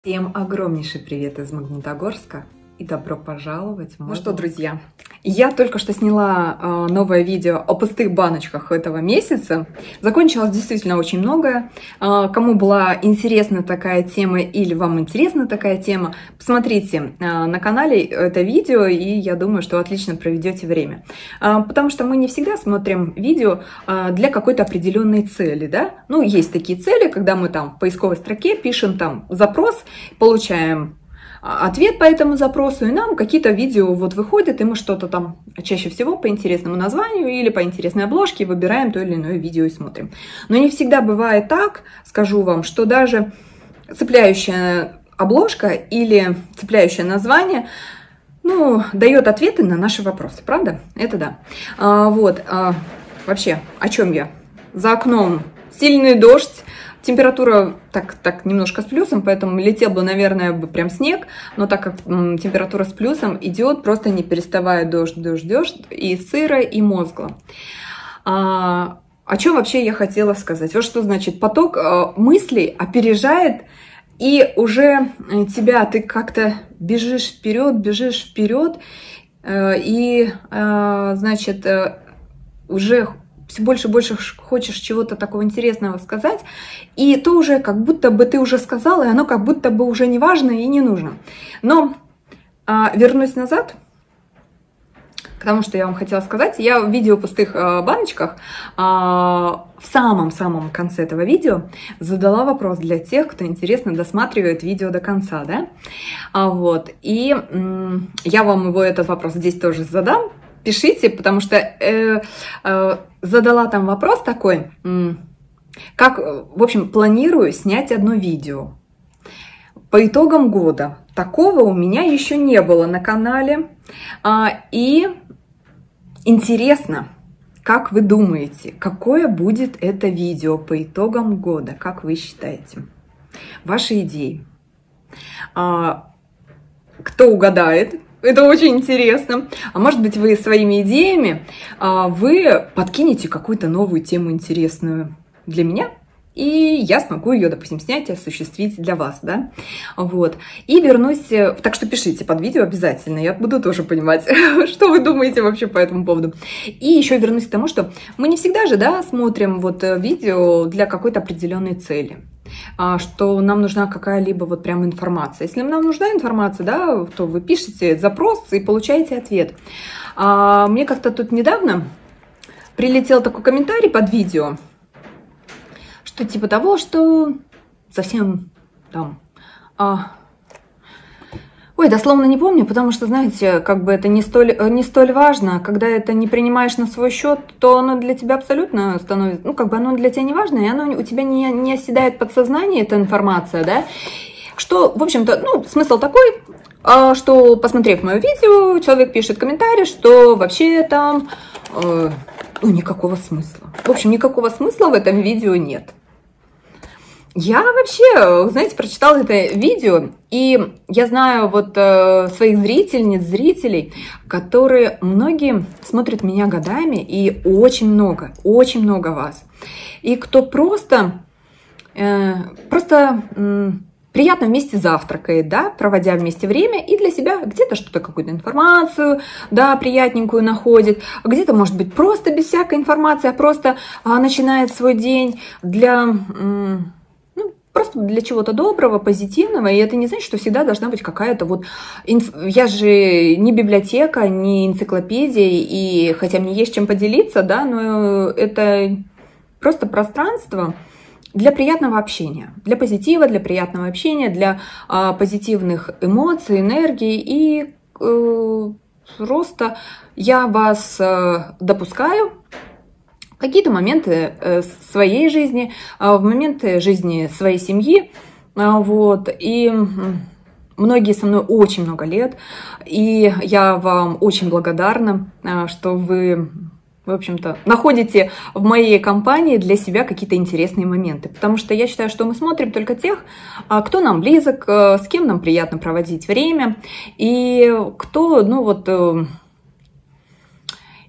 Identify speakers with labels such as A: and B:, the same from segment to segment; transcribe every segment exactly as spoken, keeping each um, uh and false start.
A: Всем огромнейший привет из Магнитогорска и добро пожаловать в мой Ну что, друзья, я только что сняла э, новое видео о пустых баночках этого месяца. Закончилось действительно очень многое. Э, кому была интересна такая тема или вам интересна такая тема, посмотрите э, на канале это видео, и я думаю, что отлично проведете время. Э, потому что мы не всегда смотрим видео э, для какой-то определенной цели, да? Ну, есть такие цели, когда мы там в поисковой строке пишем там запрос, получаем ответ по этому запросу, и нам какие-то видео вот выходят, и мы что-то там чаще всего по интересному названию или по интересной обложке выбираем то или иное видео и смотрим. Но не всегда бывает так, скажу вам, что даже цепляющая обложка или цепляющее название, ну, дает ответы на наши вопросы, правда? Это да. А, вот, а, вообще, о чем я? За окном сильный дождь. Температура так, так немножко с плюсом, поэтому летел бы, наверное, бы прям снег, но так как м, температура с плюсом идет, просто не переставая дождь, дождь, дождь, и сыро, и мозгло. А, о чем вообще я хотела сказать? Вот что значит поток а, мыслей опережает, и уже тебя, ты как-то бежишь вперед, бежишь вперед, а, и, а, значит, а, уже все больше и больше хочешь чего-то такого интересного сказать, и то уже как будто бы ты уже сказала, и оно как будто бы уже не важно и не нужно. Но а, вернусь назад к тому, что я вам хотела сказать. Я в видео о пустых а, баночках а, в самом-самом конце этого видео задала вопрос для тех, кто интересно досматривает видео до конца, да? А, вот, и м, я вам его этот вопрос здесь тоже задам. Пишите, потому что э, э, задала там вопрос такой, э, как, в общем, планирую снять одно видео. По итогам года такого у меня еще не было на канале. А, и интересно, как вы думаете, какое будет это видео по итогам года? Как вы считаете? Ваши идеи. А, кто угадает? Это очень интересно. А может быть, вы своими идеями а, вы подкинете какую-то новую тему интересную для меня, и я смогу ее, допустим, снять и осуществить для вас, да? Вот. И вернусь... Так что пишите под видео обязательно, я буду тоже понимать, что вы думаете вообще по этому поводу. И еще вернусь к тому, что мы не всегда же, да, смотрим вот видео для какой-то определенной цели, что нам нужна какая-либо вот прям информация. Если нам нужна информация, да, то вы пишете запрос и получаете ответ. А мне как-то тут недавно прилетел такой комментарий под видео, что типа того, что совсем там... А... Ой, дословно не помню, потому что, знаете, как бы это не столь, не столь важно. Когда это не принимаешь на свой счет, то оно для тебя абсолютно становится... Ну, как бы оно для тебя не важно, и оно у тебя не, не оседает в подсознании, эта информация, да? Что, в общем-то, ну, смысл такой, что, посмотрев мое видео, человек пишет комментарий, что вообще там... Э, ну, никакого смысла. В общем, никакого смысла в этом видео нет. Я вообще, знаете, прочитала это видео, и я знаю вот э, своих зрительниц, зрителей, которые многие смотрят меня годами, и очень много, очень много вас. И кто просто, э, просто э, приятно вместе завтракает, да, проводя вместе время, и для себя где-то что-то, какую-то информацию, да, приятненькую находит, где-то, может быть, просто без всякой информации, а просто э, начинает свой день для... Э, Просто для чего-то доброго, позитивного, и это не значит, что всегда должна быть какая-то вот... Инф... Я же не библиотека, не энциклопедия, и хотя мне есть чем поделиться, да, но это просто пространство для приятного общения, для позитива, для приятного общения, для а, позитивных эмоций, энергии, и э, просто я вас э, допускаю какие-то моменты своей жизни, в моменты жизни своей семьи, вот, и многие со мной очень много лет, и я вам очень благодарна, что вы, в общем-то, находите в моей компании для себя какие-то интересные моменты, потому что я считаю, что мы смотрим только тех, кто нам близок, с кем нам приятно проводить время, и кто, ну вот...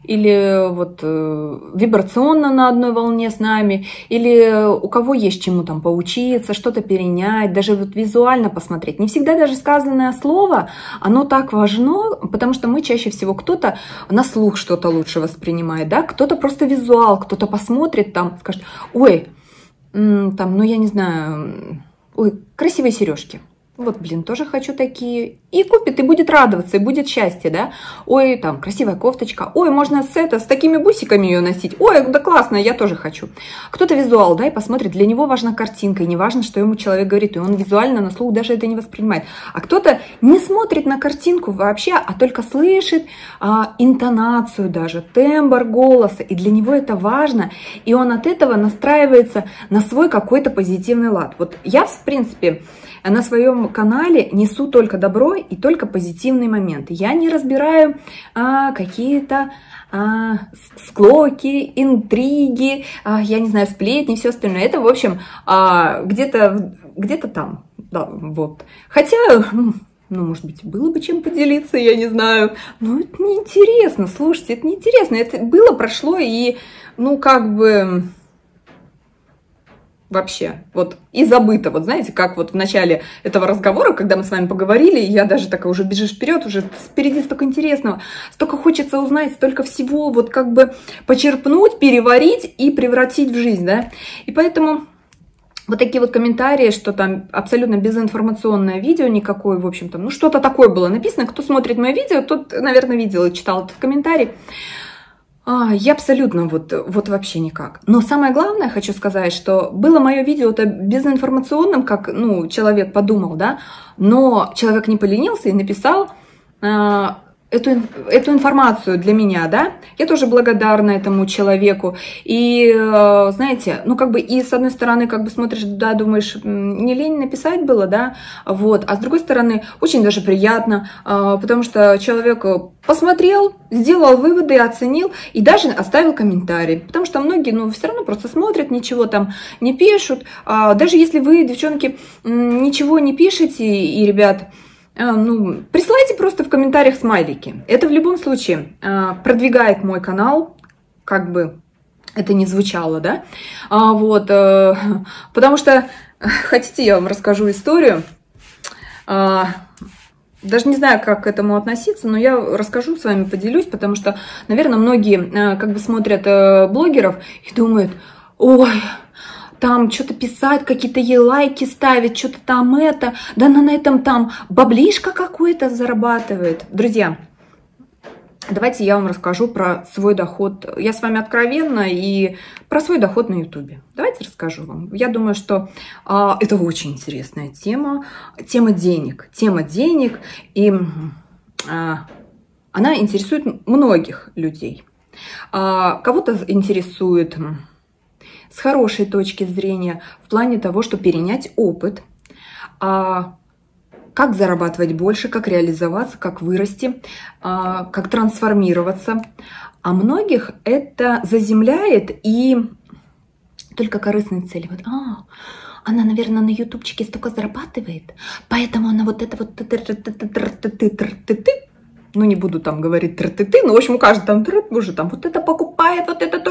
A: или вот э, вибрационно на одной волне с нами, или у кого есть чему там поучиться, что-то перенять, даже вот визуально посмотреть. Не всегда даже сказанное слово, оно так важно, потому что мы чаще всего кто-то на слух что-то лучше воспринимает, да, кто-то просто визуал, кто-то посмотрит там, скажет, ой, там, ну я не знаю, ой, красивые сережки. Вот, блин, тоже хочу такие. И купит, и будет радоваться, и будет счастье, да. Ой, там, красивая кофточка. Ой, можно с, это, с такими бусиками ее носить. Ой, да классно, я тоже хочу. Кто-то визуал, да, и посмотрит. Для него важна картинка, и не важно, что ему человек говорит. И он визуально на слух даже это не воспринимает. А кто-то не смотрит на картинку вообще, а только слышит а, интонацию даже, тембр голоса. И для него это важно. И он от этого настраивается на свой какой-то позитивный лад. Вот я, в принципе, на своем канале несу только добро и только позитивные моменты. Я не разбираю а, какие-то а, склоки, интриги, а, я не знаю, сплетни, все остальное. Это, в общем, а, где-то где-то там. Да, вот. Хотя, ну, может быть, было бы чем поделиться, я не знаю. Но это неинтересно, слушайте, это неинтересно. Это было, прошло и, ну, как бы... Вообще, вот, и забыто, вот знаете, как вот в начале этого разговора, когда мы с вами поговорили, я даже такая уже бежишь вперед, уже впереди столько интересного, столько хочется узнать, столько всего, вот как бы почерпнуть, переварить и превратить в жизнь, да, и поэтому вот такие вот комментарии, что там абсолютно безинформационное видео, никакое, в общем-то, ну что-то такое было написано, кто смотрит мое видео, тот, наверное, видел и читал этот комментарий. А, я абсолютно вот, вот вообще никак. Но самое главное, хочу сказать, что было мое видео-то безинформационным, как, ну, человек подумал, да, но человек не поленился и написал а, эту, эту информацию для меня, да. Я тоже благодарна этому человеку. И, знаете, ну, как бы, и с одной стороны, как бы смотришь, да, думаешь, не лень написать было, да, вот, а с другой стороны, очень даже приятно, потому что человек посмотрел, сделал выводы, оценил и даже оставил комментарий. Потому что многие, ну, все равно просто смотрят, ничего там не пишут. Даже если вы, девчонки, ничего не пишете, и, ребят, ну, присылайте просто в комментариях смайлики. Это в любом случае продвигает мой канал, как бы это ни звучало, да? Вот, потому что, хотите, я вам расскажу историю. Даже не знаю, как к этому относиться, но я расскажу, с вами поделюсь, потому что, наверное, многие как бы смотрят блогеров и думают, ой, там что-то писать, какие-то ей лайки ставить, что-то там это, да она на этом там баблишко какое-то зарабатывает. Друзья, давайте я вам расскажу про свой доход. Я с вами откровенна и про свой доход на ютубе. Давайте расскажу вам. Я думаю, что а, это очень интересная тема. Тема денег. Тема денег. И а, она интересует многих людей. А, кого-то интересует с хорошей точки зрения в плане того, что перенять опыт, а, как зарабатывать больше, как реализоваться, как вырасти, а, как трансформироваться. А многих это заземляет и только корыстные цели. Вот, а, она, наверное, на ютубчике столько зарабатывает, поэтому она вот это вот... Ну, не буду там говорить тр-ты-ты, но, в общем, у каждого там тр, уже там вот это покупает, вот это...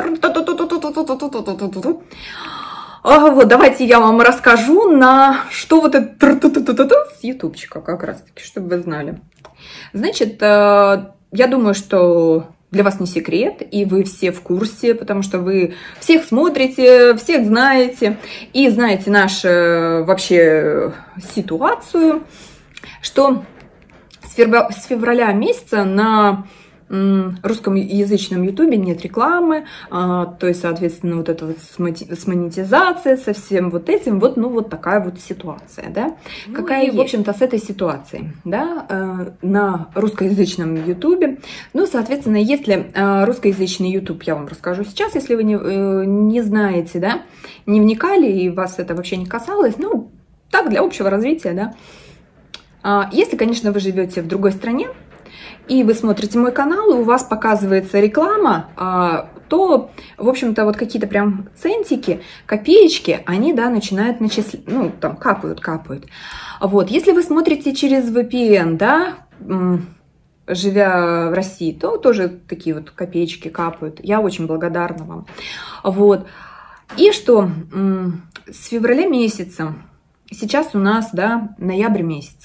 A: Вот, давайте я вам расскажу, на что вот это с ютубчика как раз-таки, чтобы вы знали. Значит, я думаю, что для вас не секрет, и вы все в курсе, потому что вы всех смотрите, всех знаете, и знаете нашу вообще ситуацию, что с февраля месяца на русскоязычном ютубе нет рекламы, то есть, соответственно, вот это вот с монетизацией, со всем вот этим, вот, ну, вот такая вот ситуация, да. Ну, какая, и, в общем-то, с этой ситуацией, да, на русскоязычном ютубе. Ну, соответственно, если русскоязычный ютуб, я вам расскажу сейчас, если вы не, не знаете, да, не вникали и вас это вообще не касалось, ну, так, для общего развития, да. Если, конечно, вы живете в другой стране, и вы смотрите мой канал, и у вас показывается реклама, то, в общем-то, вот какие-то прям центики, копеечки, они, да, начинают начислять, ну, там, капают, капают. Вот, если вы смотрите через ви пи эн, да, живя в России, то тоже такие вот копеечки капают. Я очень благодарна вам. Вот. И что с февраля месяца, сейчас у нас, да, ноябрь месяц.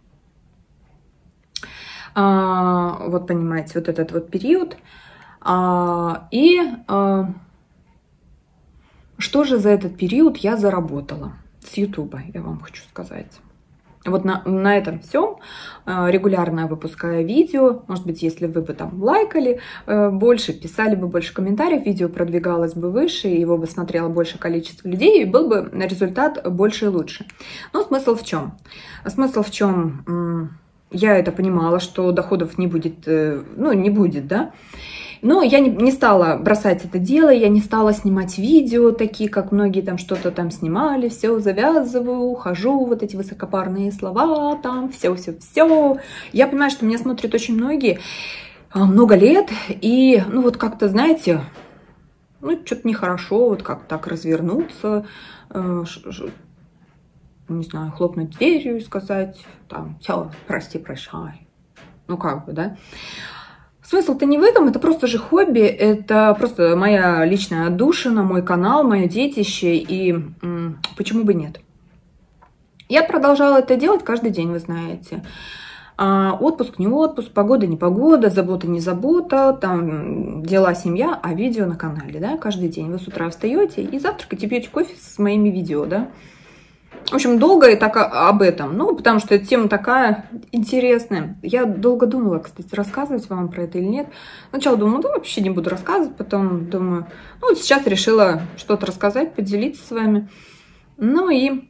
A: А, вот понимаете, вот этот вот период. А, и а, что же за этот период я заработала с Ютуба, я вам хочу сказать. Вот на, на этом все. Регулярно выпускаю видео. Может быть, если вы бы там лайкали больше, писали бы больше комментариев, видео продвигалось бы выше, его бы смотрело больше количество людей, и был бы результат больше и лучше. Но смысл в чем? Смысл в чем? Я это понимала, что доходов не будет, ну, не будет, да. Но я не, не стала бросать это дело, я не стала снимать видео, такие, как многие там что-то там снимали, все, завязываю, ухожу, вот эти высокопарные слова, там, все-все-все. Я понимаю, что меня смотрят очень многие, много лет, и, ну, вот как-то, знаете, ну, что-то нехорошо, вот как так развернуться, э, не знаю, хлопнуть дверью и сказать, там, все, прости, прощай. Ну, как бы, да. Смысл-то не в этом, это просто же хобби, это просто моя личная отдушина, мой канал, мое детище, и м, почему бы нет. Я продолжала это делать каждый день, вы знаете. А, отпуск, не отпуск, погода, не погода, забота, не забота, там дела, семья, а видео на канале, да, каждый день. Вы с утра встаете и завтракаете, пьете кофе с моими видео, да. В общем, долго и так об этом, ну, потому что эта тема такая интересная. Я долго думала, кстати, рассказывать вам про это или нет. Сначала думала, да, вообще не буду рассказывать, потом думаю, ну, вот сейчас решила что-то рассказать, поделиться с вами. Ну и,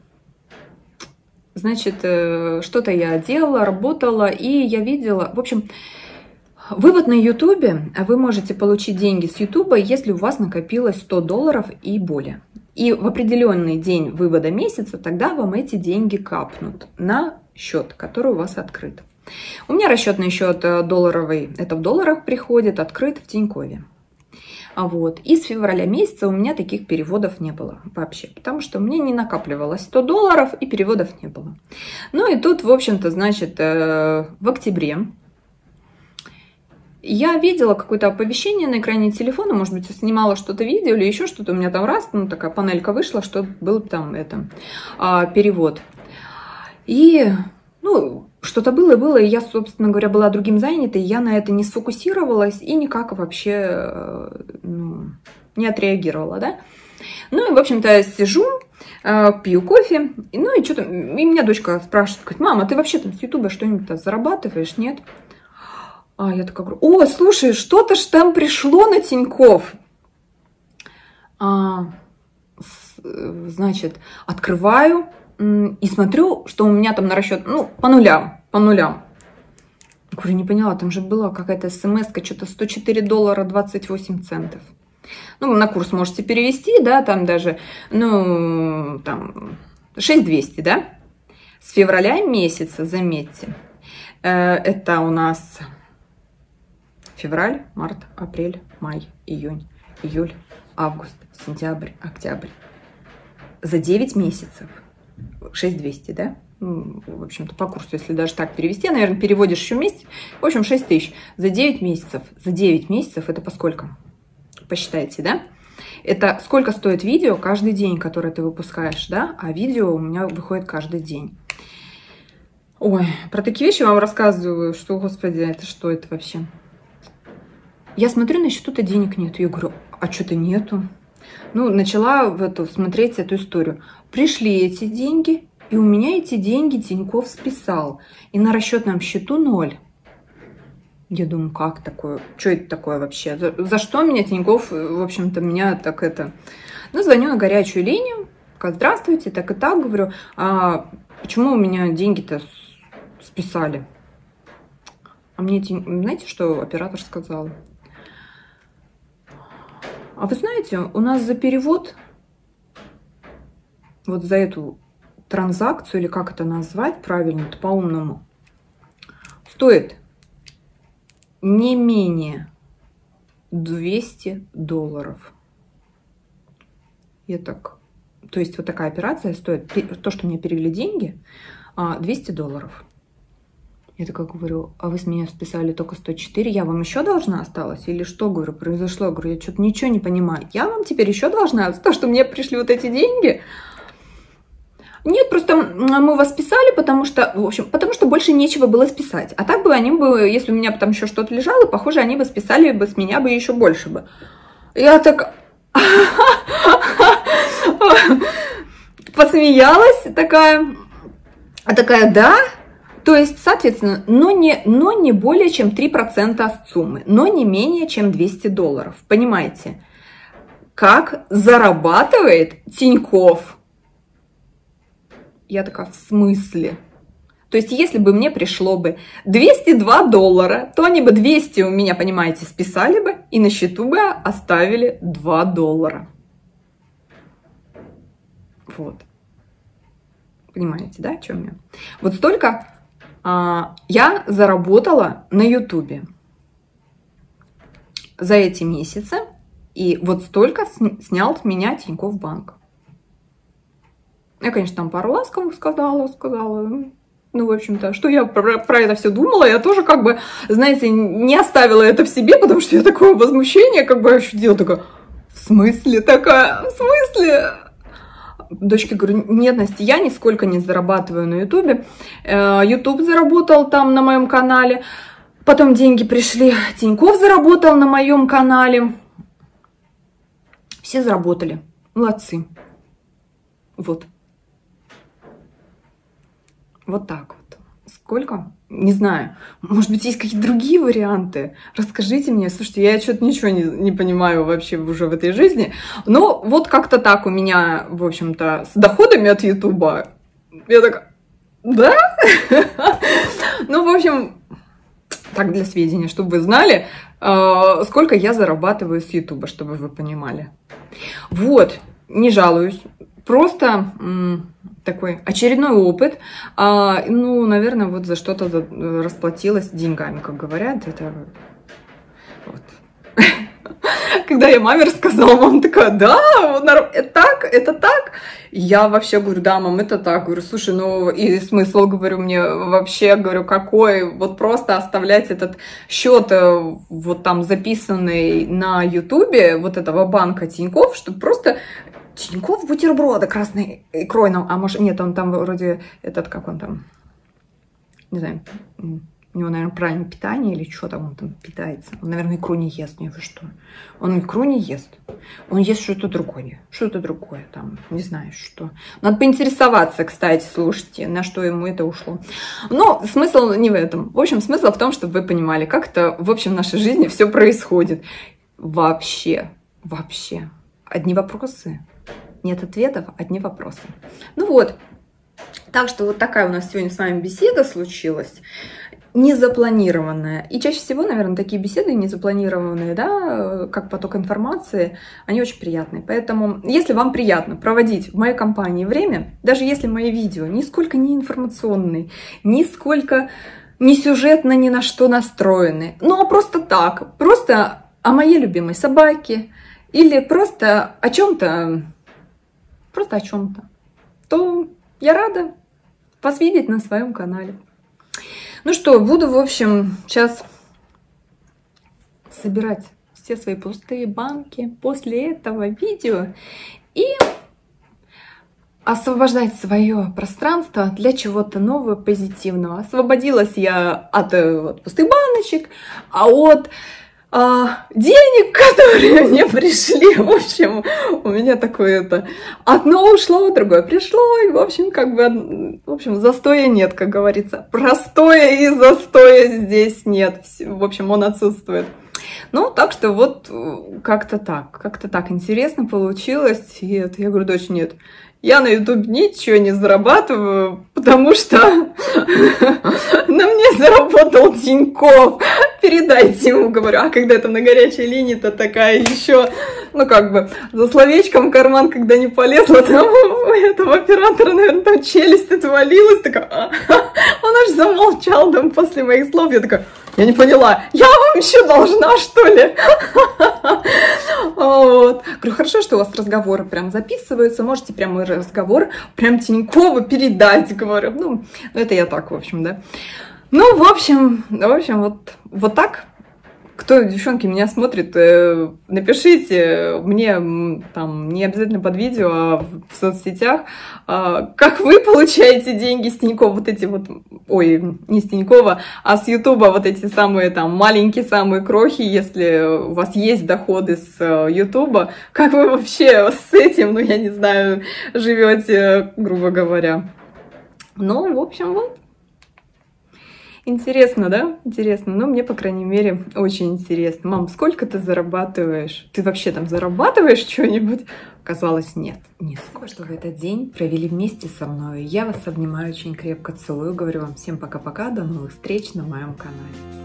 A: значит, что-то я делала, работала, и я видела, в общем, вывод на ютубе, вы можете получить деньги с ютуба, если у вас накопилось сто долларов и более. И в определенный день вывода месяца тогда вам эти деньги капнут на счет, который у вас открыт. У меня расчетный счет долларовый, это в долларах приходит, открыт в Тинькове. А вот. И с февраля месяца у меня таких переводов не было вообще, потому что мне не накапливалось сто долларов и переводов не было. Ну и тут, в общем-то, значит, в октябре я видела какое-то оповещение на экране телефона, может быть, я снимала что-то видео или еще что-то, у меня там раз, ну, такая панелька вышла, что был там это, а, перевод. И, ну, что-то было и было, и я, собственно говоря, была другим занята, и я на это не сфокусировалась и никак вообще, ну, не отреагировала, да. Ну, и, в общем-то, сижу, пью кофе, и, ну, и что-то, и меня дочка спрашивает, говорит, мама, ты вообще там с ютуба что-нибудь зарабатываешь, нет? А я такая говорю, о, слушай, что-то ж там пришло на Тинькофф. А, значит, открываю и смотрю, что у меня там на расчет, ну, по нулям, по нулям. Я говорю, не поняла, там же была какая-то смс-ка, что-то сто четыре доллара двадцать восемь центов. Ну, на курс можете перевести, да, там даже, ну, там, шесть тысяч двести, да. С февраля месяца, заметьте, это у нас... Февраль, март, апрель, май, июнь, июль, август, сентябрь, октябрь. За девять месяцев. шесть тысяч двести, да? В общем-то, по курсу, если даже так перевести, наверное, переводишь еще месяц. В общем, шесть тысяч. За девять месяцев. За девять месяцев это по сколько? Посчитайте, да? Это сколько стоит видео каждый день, которое ты выпускаешь, да? А видео у меня выходит каждый день. Ой, про такие вещи вам рассказываю, что, господи, это что это вообще? Я смотрю, на счету-то денег нет. Я говорю, а что-то нету. Ну, начала в эту, смотреть эту историю. Пришли эти деньги, и у меня эти деньги Тинькофф списал. И на расчетном счету ноль. Я думаю, как такое? Что это такое вообще? За, за что меня Тинькофф, в общем-то, меня так это... Ну, звоню на горячую линию. Здравствуйте, так и так. Говорю, а почему у меня деньги-то списали? А мне, знаете, что оператор сказал? А вы знаете, у нас за перевод, вот за эту транзакцию, или как это назвать правильно, по-умному, стоит не менее двести долларов. Я так, то есть вот такая операция стоит, то, что мне перевели деньги, двести долларов. Я такая говорю, а вы с меня списали только сто четыре, я вам еще должна осталась? Или что, говорю, произошло? Говорю, я что-то ничего не понимаю. Я вам теперь еще должна за то, что мне пришли вот эти деньги? Нет, просто мы вас списали, потому что, в общем, потому что больше нечего было списать. А так бы они бы, если у меня там еще что-то лежало, похоже, они бы списали бы с меня бы еще больше бы. Я так посмеялась, такая, такая, да. То есть, соответственно, но не, но не более чем три процента от суммы, но не менее чем двести долларов. Понимаете, как зарабатывает Тинькофф? Я такая, в смысле? То есть, если бы мне пришло бы двести два доллара, то они бы двести у меня, понимаете, списали бы, и на счету бы оставили два доллара. Вот. Понимаете, да, о чем я? Вот столько а, я заработала на ютубе за эти месяцы, и вот столько снял с меня Тинькофф Банк. Я, конечно, там пару ласковых сказала, сказала, ну, в общем-то, что я про, про это все думала, я тоже, как бы, знаете, не оставила это в себе, потому что я такое возмущение, как бы, ощутила, такая, в смысле такая, в смысле? Дочке говорю, нет, Настя, я нисколько не зарабатываю на ютубе, ютуб заработал там на моем канале, потом деньги пришли, Тинькофф заработал на моем канале, все заработали, молодцы, вот. Вот так вот. Сколько? Не знаю. Может быть, есть какие-то другие варианты? Расскажите мне. Слушайте, я что-то ничего не, не понимаю вообще уже в этой жизни. Но вот как-то так у меня, в общем-то, с доходами от Ютуба. Я такая, да? Ну, в общем, так для сведения, чтобы вы знали, сколько я зарабатываю с Ютуба, чтобы вы понимали. Вот, не жалуюсь. Просто такой очередной опыт. А, ну, наверное, вот за что-то расплатилась деньгами, как говорят. Это вот. Когда я маме рассказала, мама такая, да, это так, это так. Я вообще говорю, да, мам, это так. Говорю, слушай, ну и смысл, говорю, мне вообще, говорю, какой? Вот просто оставлять этот счет вот там записанный на ютубе вот этого банка Тинькофф, чтобы просто... Тинькофф бутерброды красной икрой, а может, нет, он там вроде, этот, как он там, не знаю, у него, наверное, правильное питание или что там он там питается. Он, наверное, икру не ест, не вы что. Он икру не ест, он ест что-то другое, что-то другое там, не знаю что. Надо поинтересоваться, кстати, слушайте, на что ему это ушло. Но смысл не в этом. В общем, смысл в том, чтобы вы понимали, как это, в общем, в нашей жизни все происходит. Вообще, вообще. Одни вопросы. Нет ответов, одни вопросы. Ну вот, так что вот такая у нас сегодня с вами беседа случилась, незапланированная. И чаще всего, наверное, такие беседы незапланированные, да, как поток информации, они очень приятные. Поэтому, если вам приятно проводить в моей компании время, даже если мои видео нисколько не информационные, нисколько не сюжетно ни на что настроены, ну а просто так, просто о моей любимой собаке, или просто о чем-то, просто о чем-то, то я рада вас видеть на своем канале. Ну что, буду, в общем, сейчас собирать все свои пустые банки после этого видео и освобождать свое пространство для чего-то нового, позитивного. Освободилась я от, от пустых баночек, а от... А, денег, которые мне пришли, в общем, у меня такое это, одно ушло, другое пришло, и, в общем, как бы, в общем, застоя нет, как говорится, простоя и застоя здесь нет, в общем, он отсутствует. Ну, так что вот как-то так, как-то так интересно получилось, и это, я говорю, дочь, нет, я на ютубе ничего не зарабатываю, потому что на мне заработал Тинькофф. Передайте ему, говорю, а когда это на горячей линии-то такая еще, ну как бы, за словечком в карман, когда не полезла, там у этого оператора, наверное, там челюсть отвалилась, такая, а? Он аж замолчал там после моих слов, я такая, я не поняла, я вам еще должна, что ли? Вот. Говорю, хорошо, что у вас разговоры прям записываются, можете прям разговор прям Тинькову передать, говорю, ну, это я так, в общем, да. Ну, в общем, в общем, вот, вот так. Кто, девчонки, меня смотрит, напишите мне, там, не обязательно под видео, а в соцсетях, как вы получаете деньги с Тинькова, вот эти вот, ой, не с Тинькова, а с Ютуба, вот эти самые там маленькие, самые крохи, если у вас есть доходы с Ютуба, как вы вообще с этим, ну, я не знаю, живете, грубо говоря. Ну, в общем, вот. Интересно, да? Интересно. Ну, мне, по крайней мере, очень интересно. Мам, сколько ты зарабатываешь? Ты вообще там зарабатываешь что-нибудь? Оказалось, нет. Нет. Сколько, что вы этот день провели вместе со мной. Я вас обнимаю очень крепко, целую. Говорю вам всем пока-пока. До новых встреч на моем канале.